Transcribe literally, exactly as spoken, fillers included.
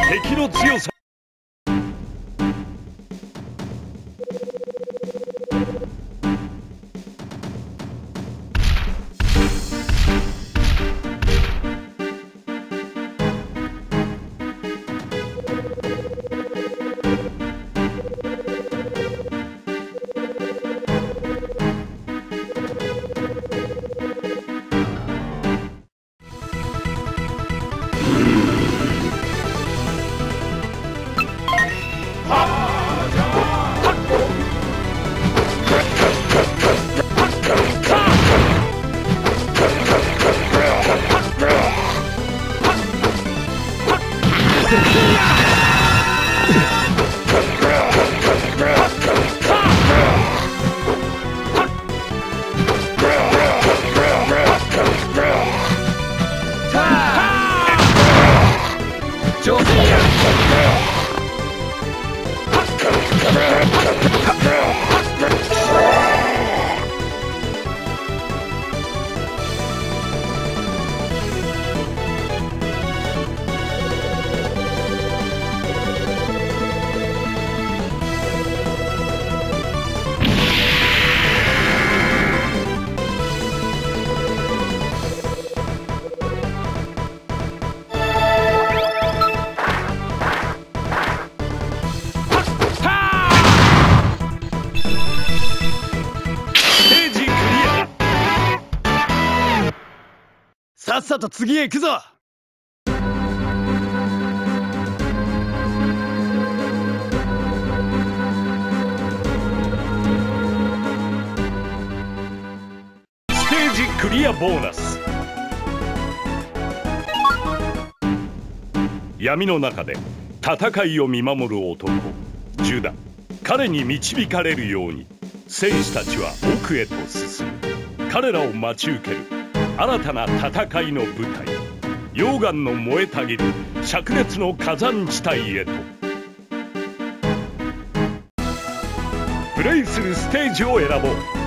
敵の強さ。さっさと次へ行くぞ。ステージクリアボーナス。闇の中で戦いを見守る男ジュダ。彼に導かれるように戦士たちは奥へと進む。彼らを待ち受ける新たな戦いの舞台、溶岩の燃えたぎる灼熱の火山地帯へと。プレイするステージを選ぼう。